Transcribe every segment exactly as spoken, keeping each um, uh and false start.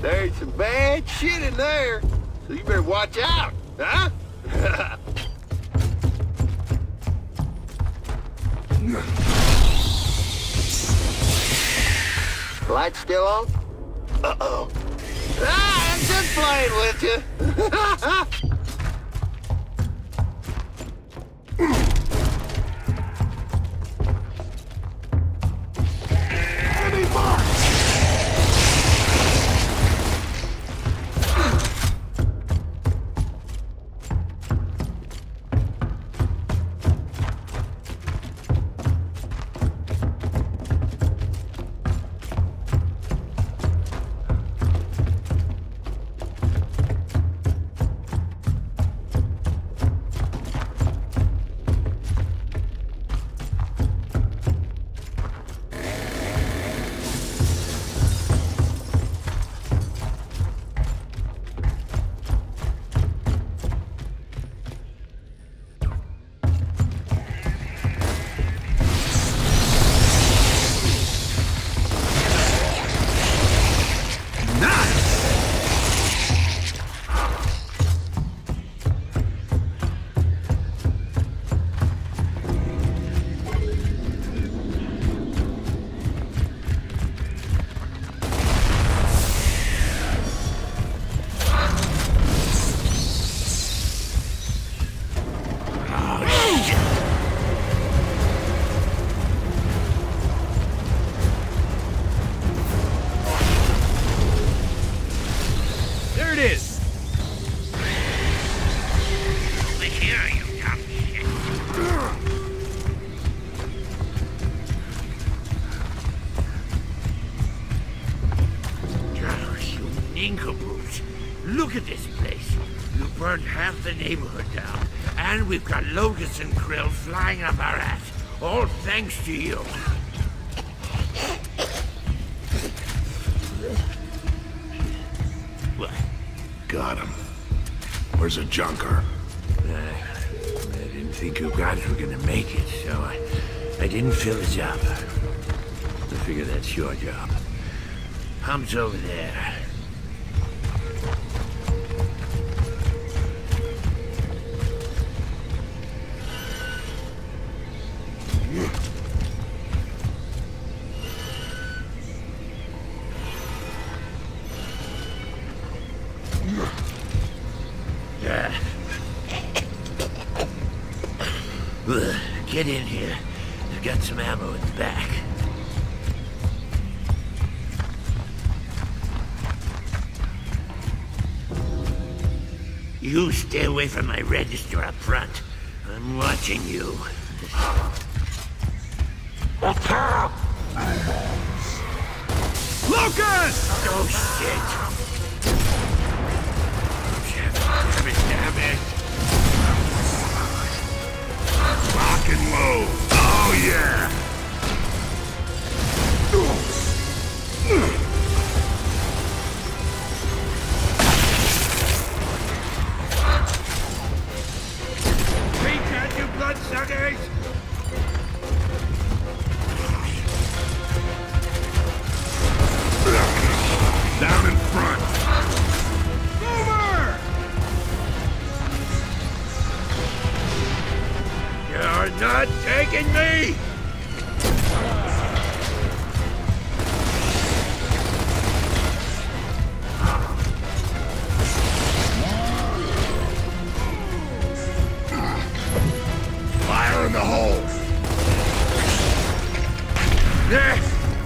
There's some bad shit in there, so you better watch out, huh? Light still on? Uh-oh. Ah, I'm just playing with you. Enemy mark! Look at this place. You burned half the neighborhood down, and we've got locusts and krill flying up our ass, all thanks to you. What? Got him. Where's a junker? Uh, I didn't think you guys were gonna make it, so I, I didn't fill the job. I figure that's your job. Pump's over there. Get in here. I've got some ammo in the back. You stay away from my register up front. I'm watching you. Attack! Locust! Oh, shit. Damn it, damn it. Lock and load. Oh, yeah! Reach out, you bloodsuckers! Down in front. Over! You're not taking me! Fire in the hole. There!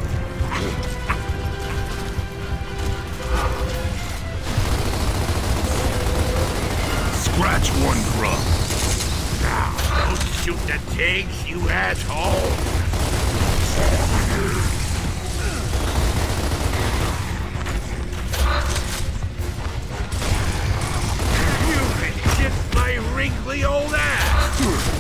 Scratch one grub. Now, don't shoot the pigs, you asshole! You can kiss my wrinkly old ass!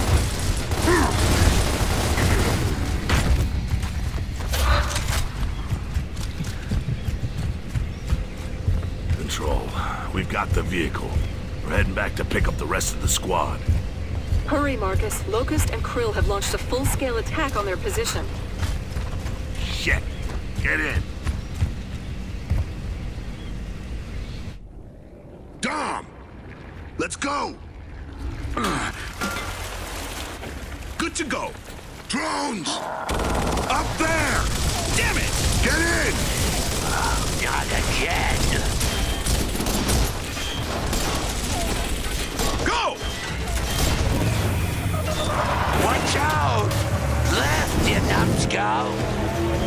Control, we've got the vehicle. We're heading back to pick up the rest of the squad. Hurry, Marcus. Locust and Krill have launched a full-scale attack on their position. Shit! Get in. Let's go! Good to go. Drones! Up there! Damn it! Get in! Oh, not again. Go! Watch out! Left, you numbskull!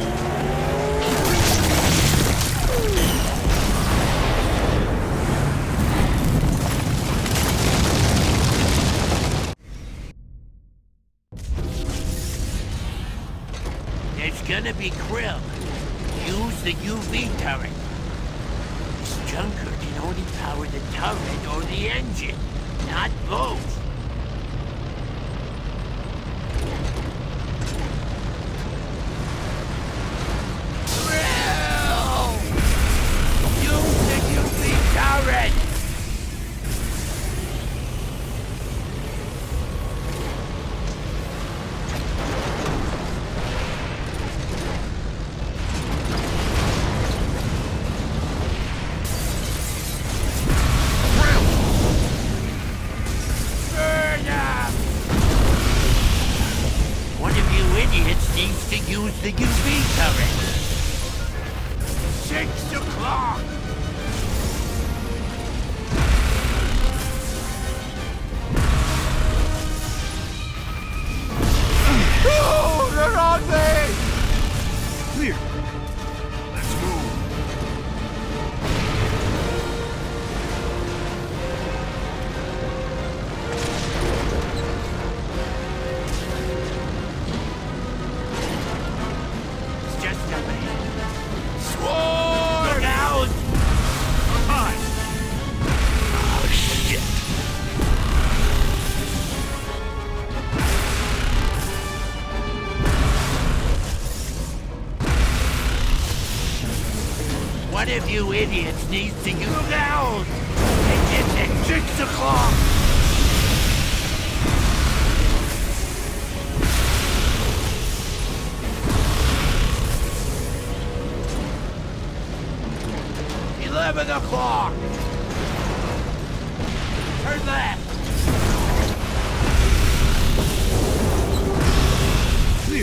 There's gonna be Krill. Use the U V turret. This junker can only power the turret or the engine, not both. Krill! Use the U V turret! Needs to use the U V turret. Six o'clock. Oh, they're on me! Clear. Let's move. Look out! Hi. Oh, shit. One of you idiots needs to use out! It's at six o'clock! Eleven o'clock! Turn left! Clear.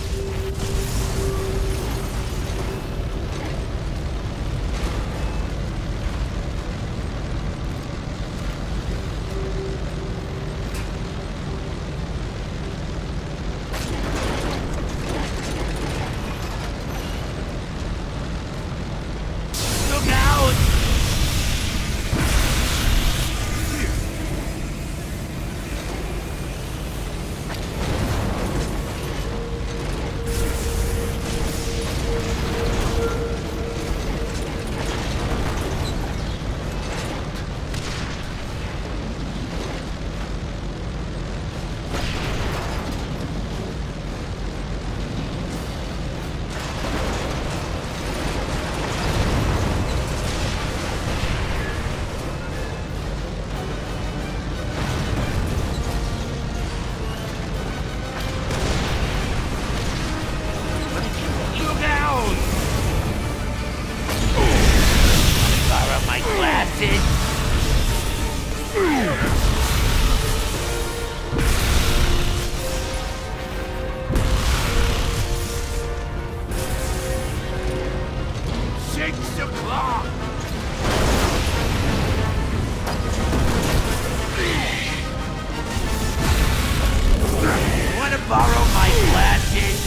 Borrow my glasses.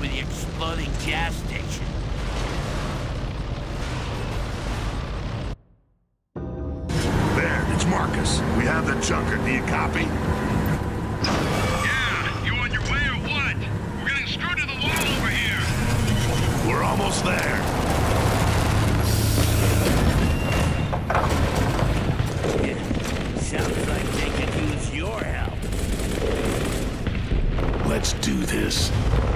the exploding gas station. There, it's Marcus. We have the chunker. Do you copy? Yeah, you on your way or what? We're getting screwed to the wall over here. We're almost there. Sounds like they could use your help. Let's do this.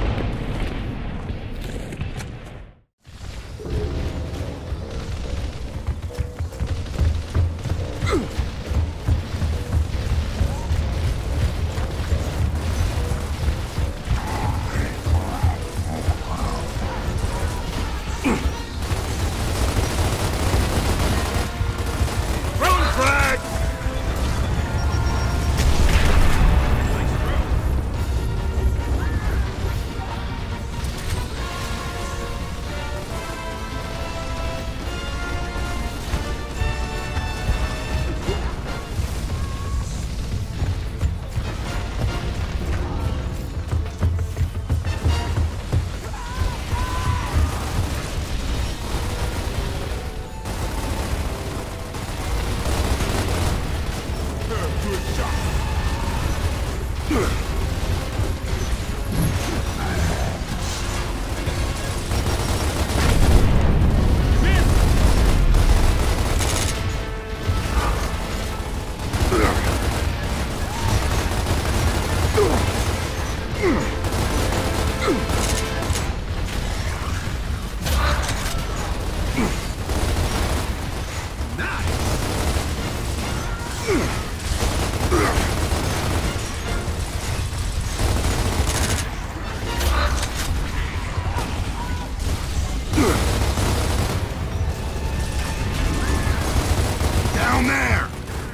Down there!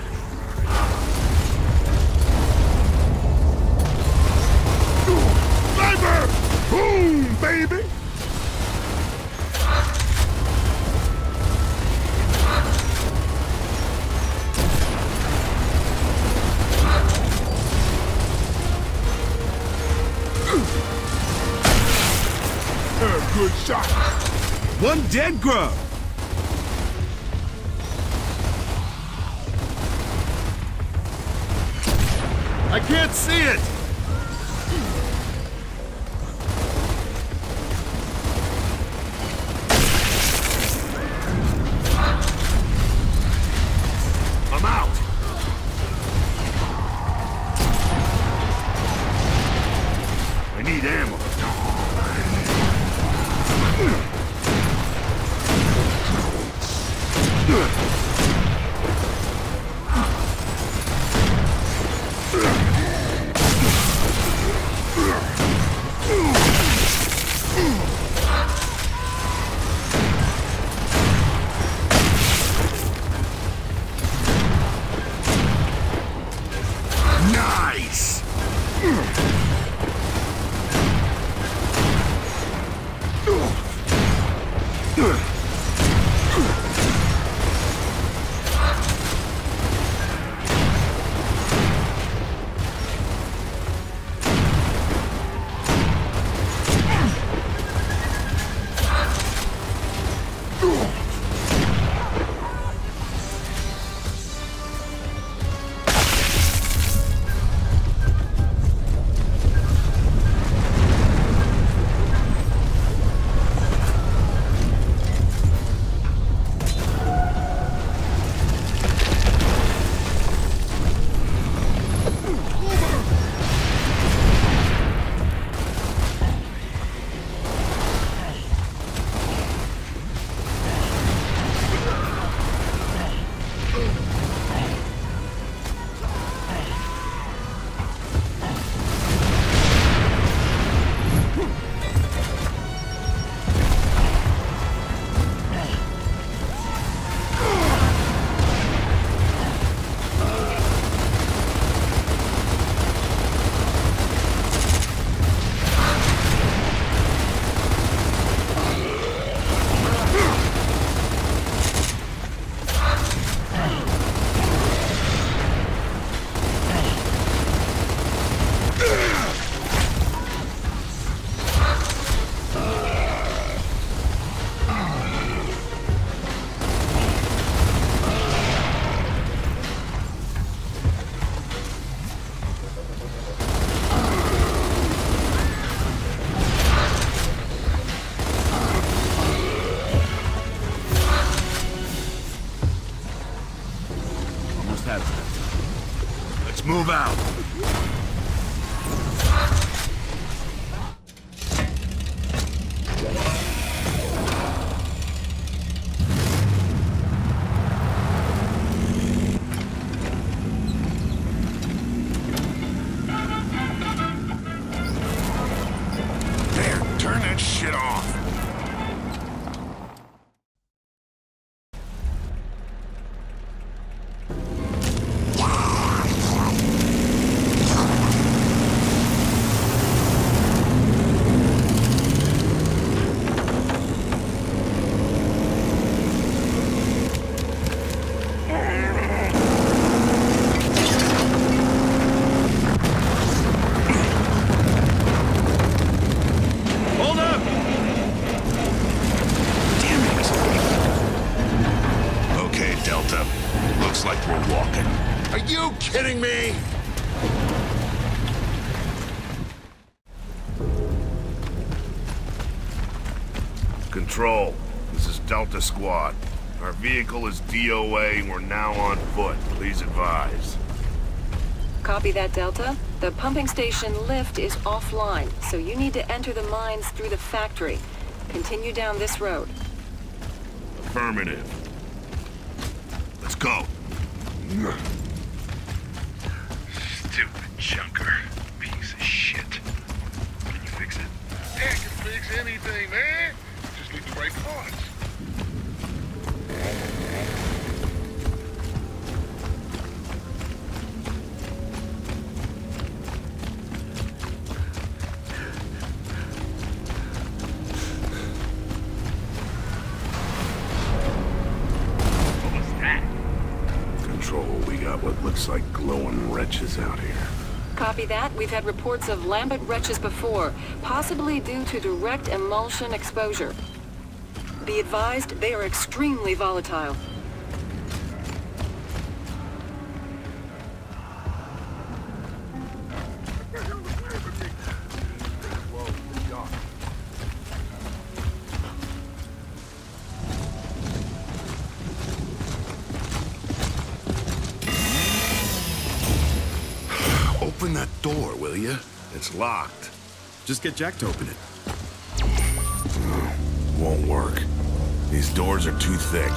Sniper! Boom, baby! Good shot. One dead grub. I can't see it. I'm out. I need ammo. about? There, turn that shit off. Looks like we're walking. Are you kidding me? Control, this is Delta Squad. Our vehicle is D O A and we're now on foot. Please advise. Copy that, Delta. The pumping station lift is offline, so you need to enter the mines through the factory. Continue down this road. Affirmative. Let's go. Stupid junker. Piece of shit. Can you fix it? I can fix anything, man. Just need the right parts. We got what looks like glowing wretches out here. Copy that. We've had reports of lambent wretches before, possibly due to direct emulsion exposure. Be advised, they are extremely volatile. Open that door, will you? It's locked. Just get Jack to open it. Oh, won't work. These doors are too thick.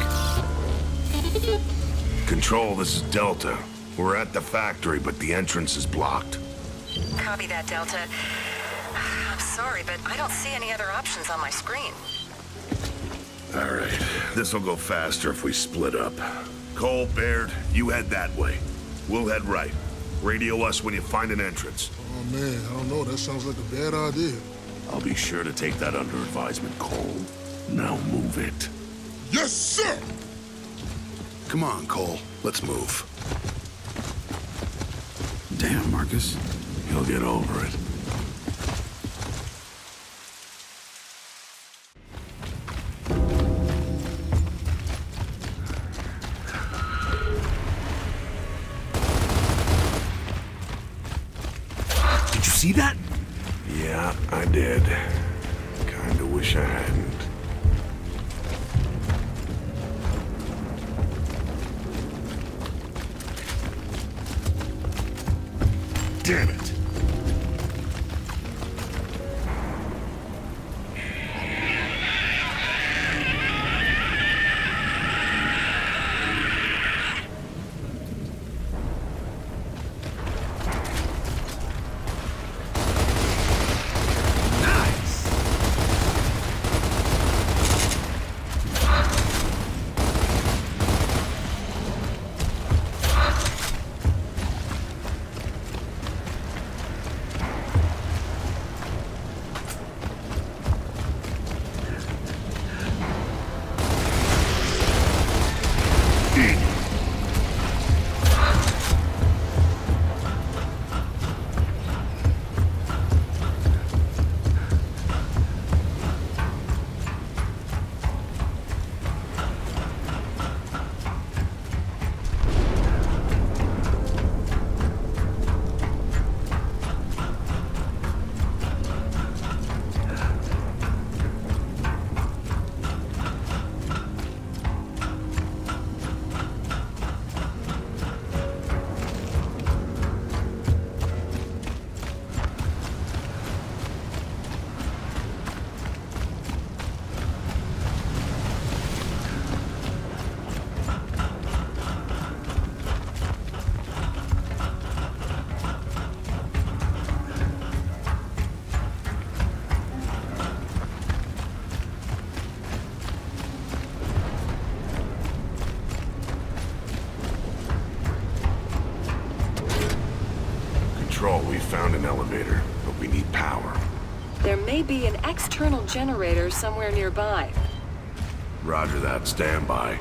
Control, this is Delta. We're at the factory, but the entrance is blocked. Copy that, Delta. I'm sorry, but I don't see any other options on my screen. All right, this'll go faster if we split up. Cole, Baird, you head that way. We'll head right. Radio us when you find an entrance. Oh, man, I don't know. That sounds like a bad idea. I'll be sure to take that under advisement, Cole. Now move it. Yes, sir! Come on, Cole. Let's move. Damn, Marcus. He'll get over it. See that? Yeah, I did. Kinda wish I hadn't. Damn it. Nice! found an elevator, but we need power. There may be an external generator somewhere nearby. Roger that. Stand by.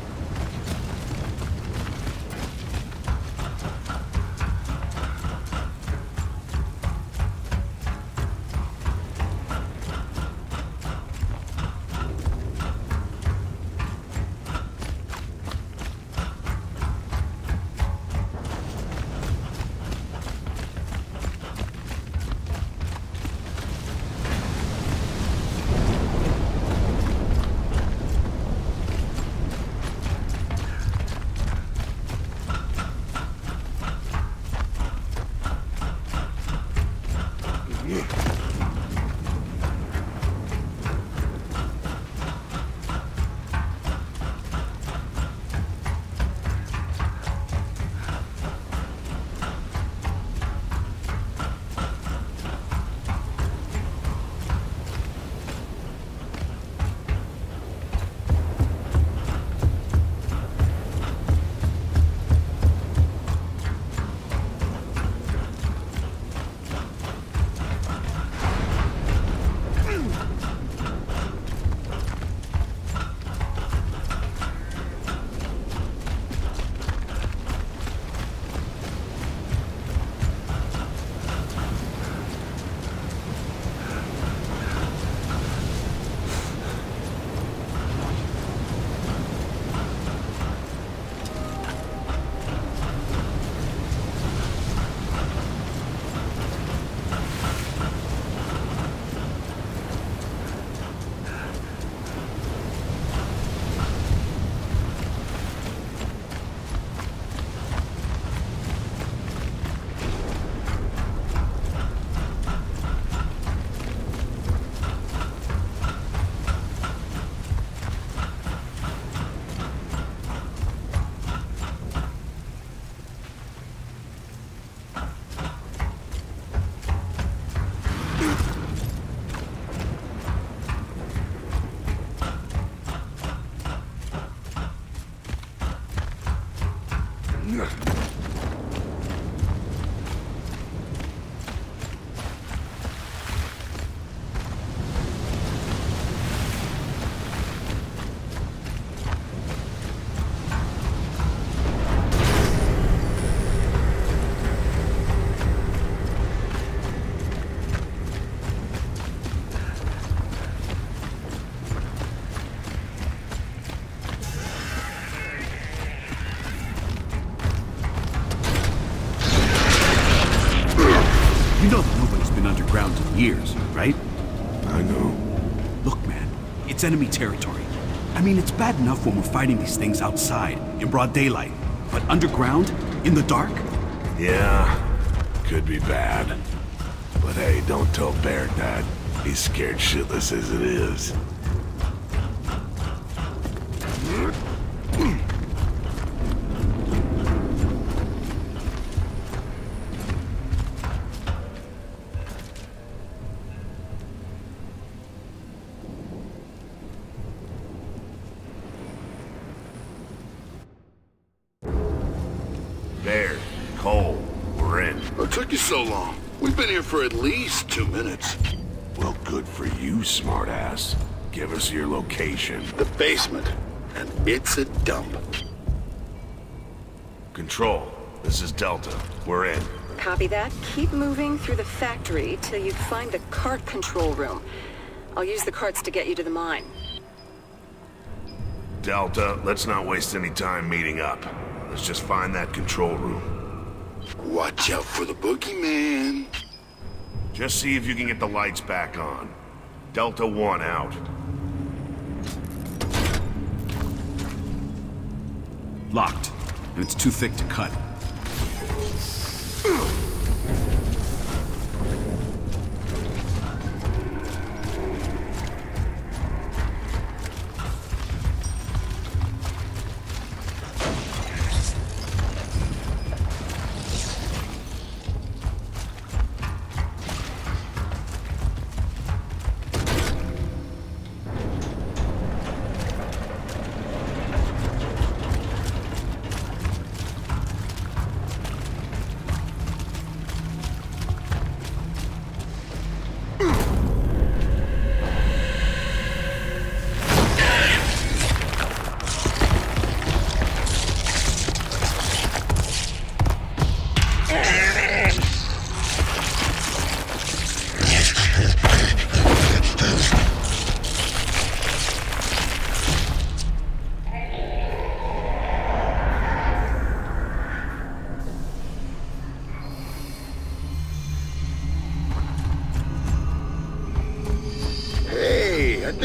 You know that nobody's been underground in years, right? I know. Look, man, it's enemy territory. I mean, it's bad enough when we're fighting these things outside, in broad daylight. But underground? In the dark? Yeah, could be bad. But hey, don't tell Baird that. He's scared shitless as it is. Baird, Cole, we're in. What took you so long? We've been here for at least two minutes. Well, good for you, smartass. Give us your location. The basement. And it's a dump. Control, this is Delta. We're in. Copy that. Keep moving through the factory till you find the cart control room. I'll use the carts to get you to the mine. Delta, let's not waste any time meeting up. Let's just find that control room. Watch out for the boogeyman. Just see if you can get the lights back on. Delta one out. Locked, and it's too thick to cut.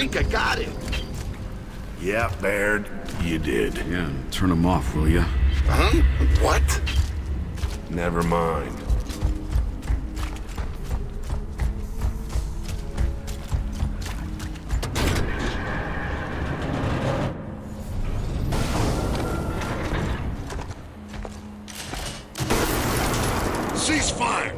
think I got it. Yeah, Baird, you did. Yeah, turn them off, will ya? Huh? What? Never mind. Ceasefire!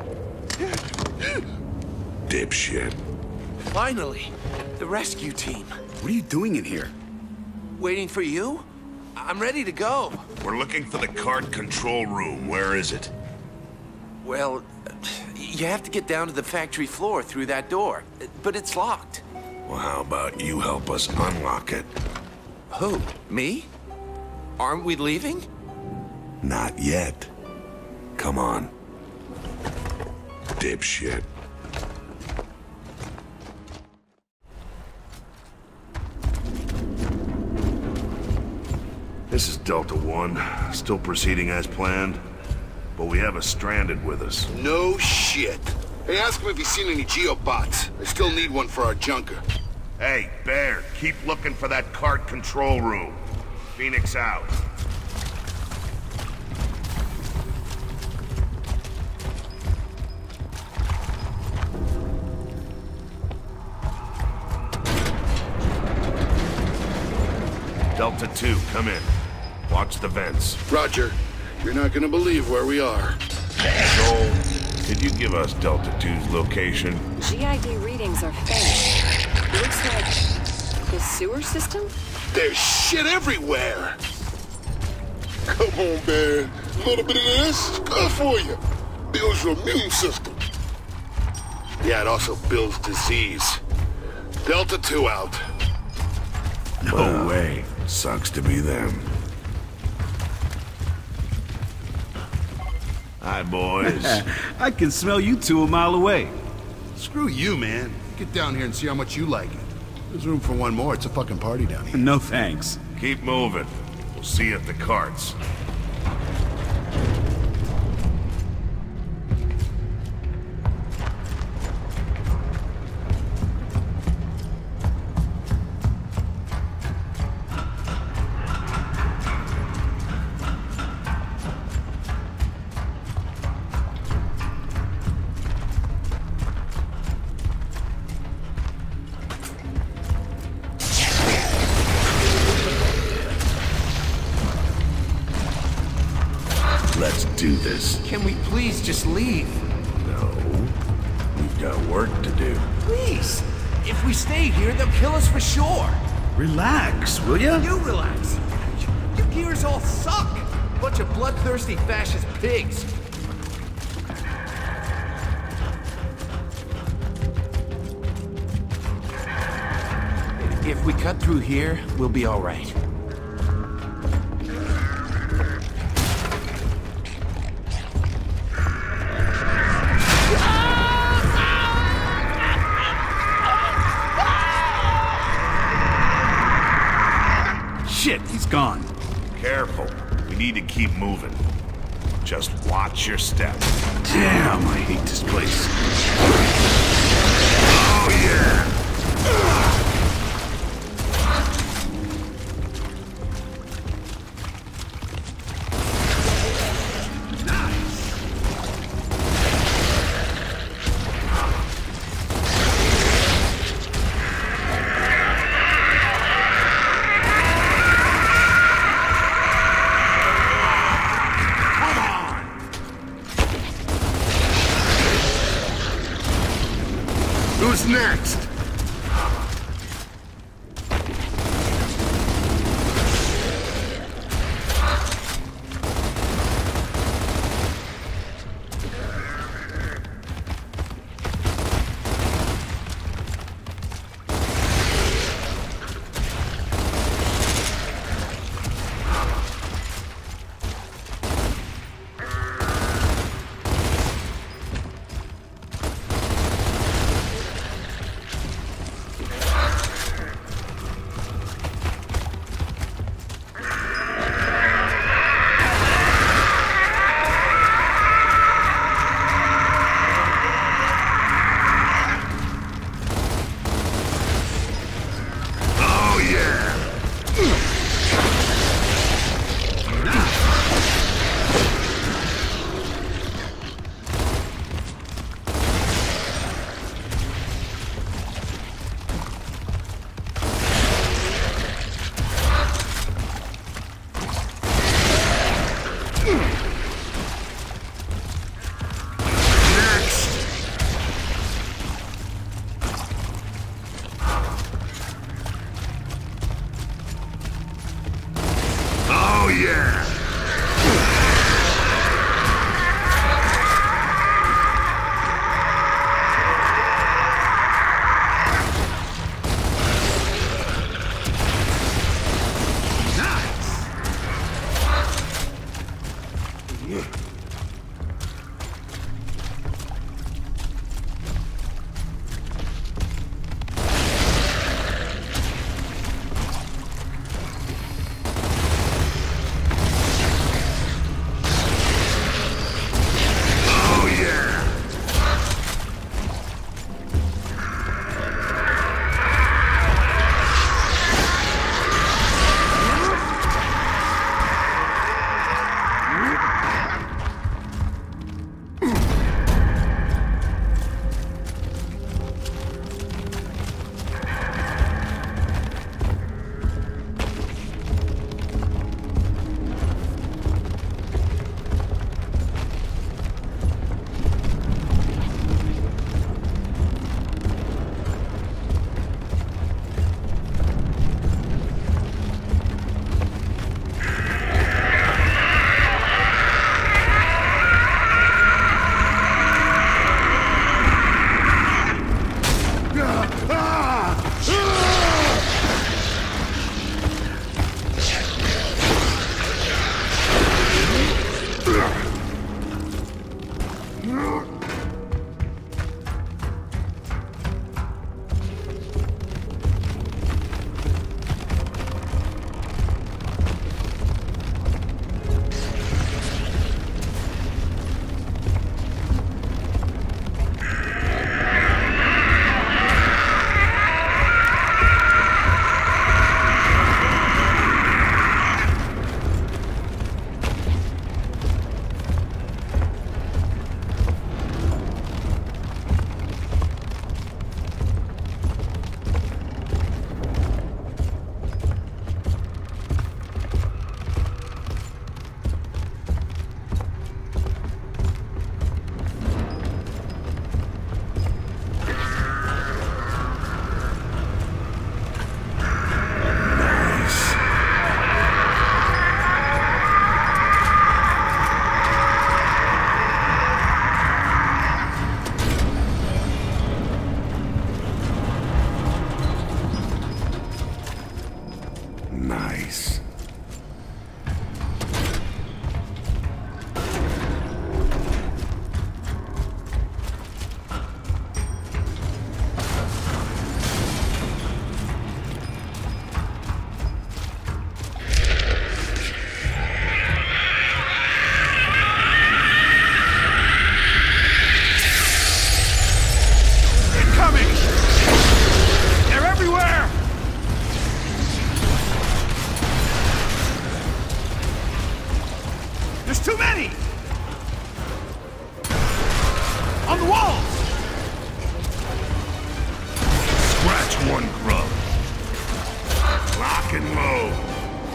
Dipshit. Finally, the rescue team. What are you doing in here? Waiting for you? I'm ready to go. We're looking for the cart control room. Where is it? Well, you have to get down to the factory floor through that door, but it's locked. Well, how about you help us unlock it? Who? Me? Aren't we leaving? Not yet. Come on. Dipshit. This is Delta One, still proceeding as planned, but we have a stranded with us. No shit. Hey, ask him if he's seen any geobots. I still need one for our junker. Hey, Baird, keep looking for that cart control room. Phoenix out. Delta Two, come in. Watch the vents. Roger. You're not gonna believe where we are. Joel, could you give us Delta Two's location? G I D readings are faint. Looks like the sewer system? There's shit everywhere! Come on, man. A little bit of this is good for you. Builds your immune system. Yeah, it also builds disease. Delta Two out. No Well, way. Sucks to be them. Hi, boys. I can smell you two a mile away. Screw you, man. Get down here and see how much you like it. There's room for one more. It's a fucking party down here. No thanks. Keep moving. We'll see you at the carts. Let's do this. Can we please just leave? No. We've got work to do. Please! If we stay here, they'll kill us for sure. Relax, will ya? You relax. You gears all suck. Bunch of bloodthirsty fascist pigs. If we cut through here, we'll be all right. Shit, he's gone. Careful. We need to keep moving. Just watch your step. Damn, I hate this place. Oh, yeah! Who's next? Oh, yeah! Nice. Too many! On the walls! Scratch one grub. Lock and load.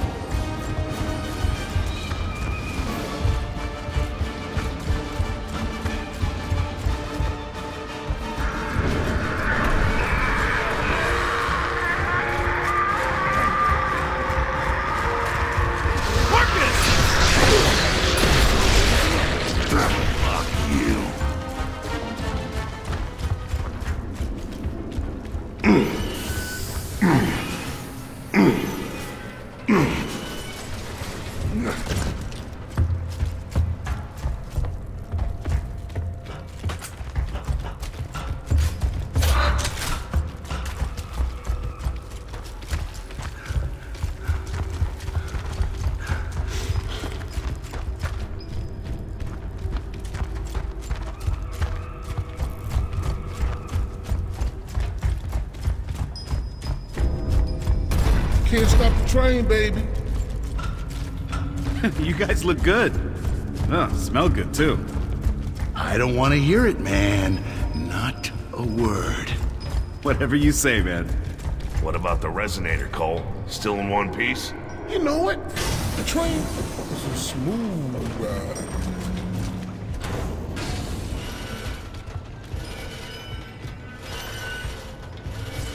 Can't stop the train, baby. You guys look good. Oh, smell good, too. I don't want to hear it, man. Not a word. Whatever you say, man. What about the resonator, Cole? Still in one piece? You know what? The train is a smooth ride.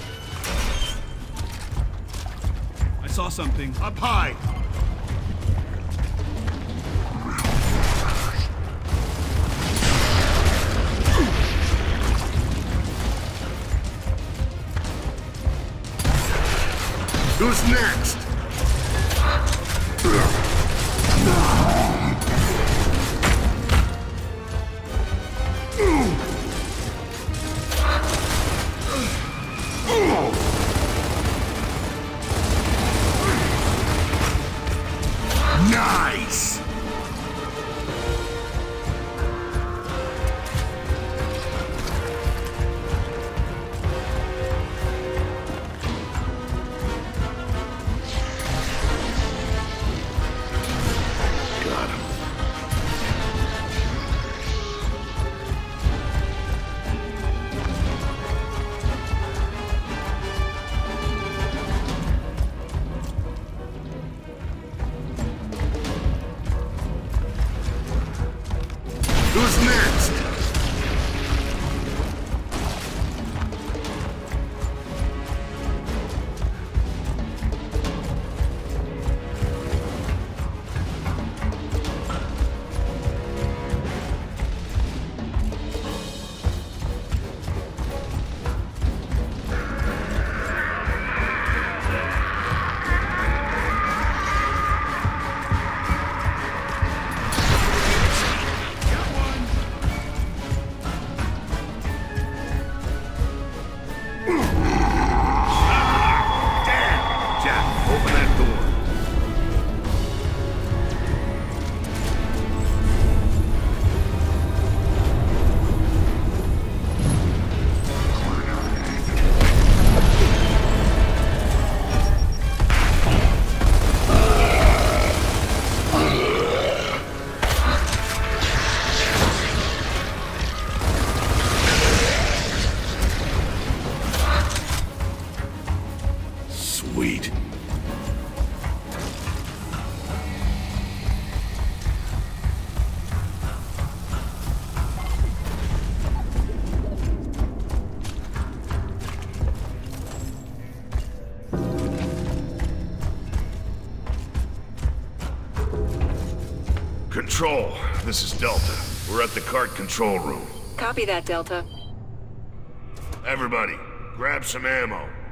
I saw something. Up high. Who's next? Nice! Got him. Who's next? Open that door. Sweet. Control, this is Delta. We're at the cart control room. Copy that, Delta. Everybody, grab some ammo.